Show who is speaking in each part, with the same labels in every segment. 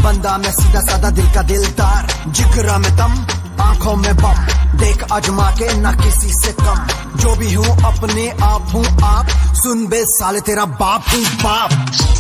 Speaker 1: बंदा मैं सीधा साधा दिल का दिलदार, जिगरा में दम आंखों में बम, देख आजमा के ना किसी से कम। जो भी हूँ अपने आप हूँ आप, सुन बे साले तेरा बाप हूँ बाप।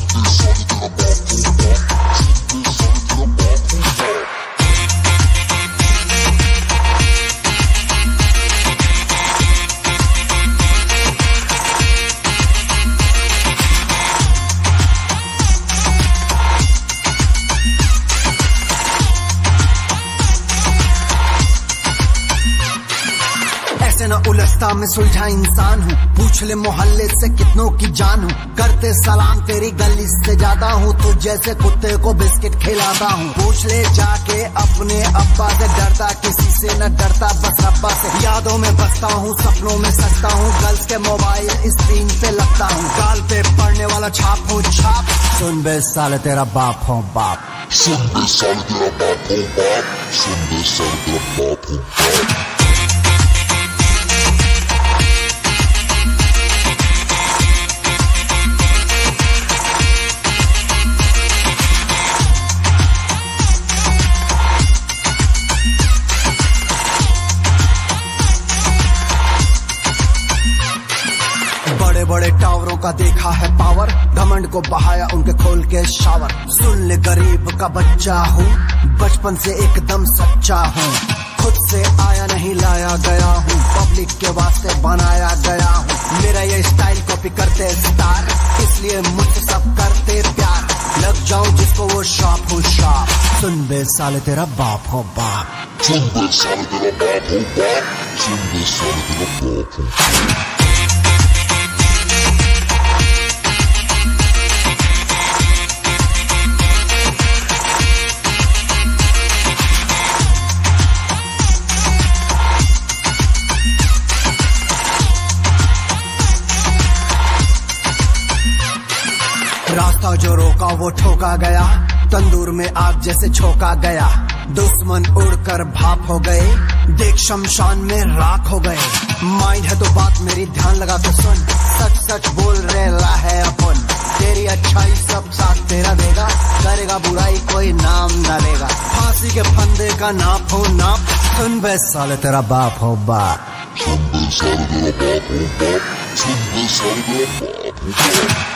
Speaker 1: न उलझता मैं सुलझा इंसान हूँ, पूछ ले मोहल्ले से कितनों की जान हूँ। करते सलाम तेरी गली से ज्यादा हूँ, तू जैसे कुत्ते को बिस्किट खिलाता हूँ। पूछ ले जाके अपने अब्बा से, डरता किसी से न डरता बस रब्बा से। यादों में बसता हूँ, सपनों में सजता हूँ, गर्ल्स के मोबाइल स्क्रीन पे लगता हूँ। गाल पे पड़ने वाला छाप हूँ छाप, सुन बे साले तेरा बाप हो बाप।
Speaker 2: सुन बे साले तेरा बाप हो बाप, सुन बे साले तेरा बाप हो बाप।
Speaker 1: बड़े बड़े टावरों का देखा है पावर, घमंड को बहाया उनके खोल के शावर। सुन ले गरीब का बच्चा हूँ, बचपन से एकदम सच्चा हूँ। खुद से आया नहीं लाया गया हूँ, पब्लिक के वास्ते बनाया गया हूँ। मेरा ये स्टाइल कॉपी करते स्टार, इसलिए मुझसे सब करते प्यार। लग जाऊं जिसको वो शॉप हो शॉप, सुन बे साले तेरा बाप हो बाप।
Speaker 2: सुन बे साले तेरा बाप हो बाप, सुन बे साले तेरा बाप हो बाप।
Speaker 1: रास्ता जो रोका वो ठोका गया, तंदूर में आग जैसे झोंका गया। दुश्मन उड़कर भाप हो गए, देख शमशान में राख हो गए। माइंड है तो बात मेरी ध्यान लगा के सुन, सच सच बोल रहा है अपन। तेरी अच्छाई सब साथ तेरा देगा, करेगा बुराई कोई नाम न लेगा। फांसी के फंदे का नाप हो नाप, सुन बे साले तेरा बाप हो बाप।
Speaker 2: सुन बे साले तेरा बाप हो बाप, सुन बे साले तेरा बाप हो बाप।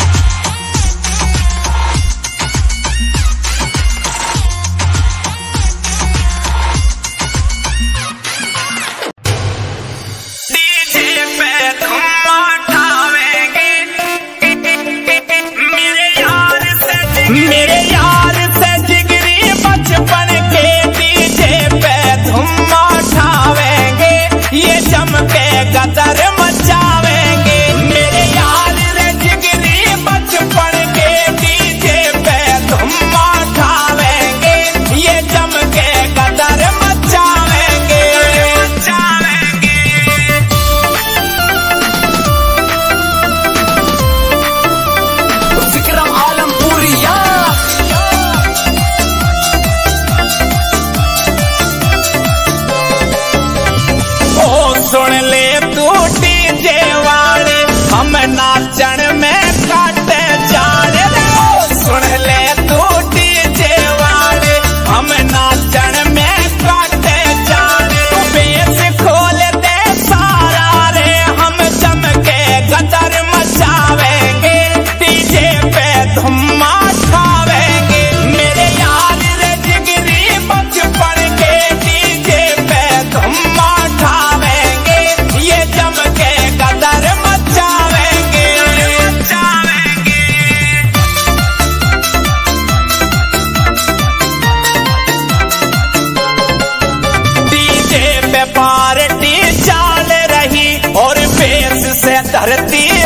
Speaker 3: मेरे यार से जिगरी बचपन के डीजे पे धूम उठावेंगे, ये जम के गदर मचावेंगे। मेरे यार से जिगरी बचपन के डीजे पे धूम उठावेंगे, ये जम के गदर मचावेंगे। विक्रम आलमपुरिया सुन ले तू डीजे वाले, हम नाचन में काटे जाने रे। सुन ले तू डीजे वाले, हम नाचन में काटे जाने। बेस खोल दे सारा रे, हम जम के गदर मचावेंगे, डीजे पे धुम्मा उठावेंगे। मेरे यार रे जिगरी बचपन के डीजे पे धुम्मा उठावेंगे, ये जम के गदर मचावेंगे। डीजे पे पार्टी चल रही और बेस से धरती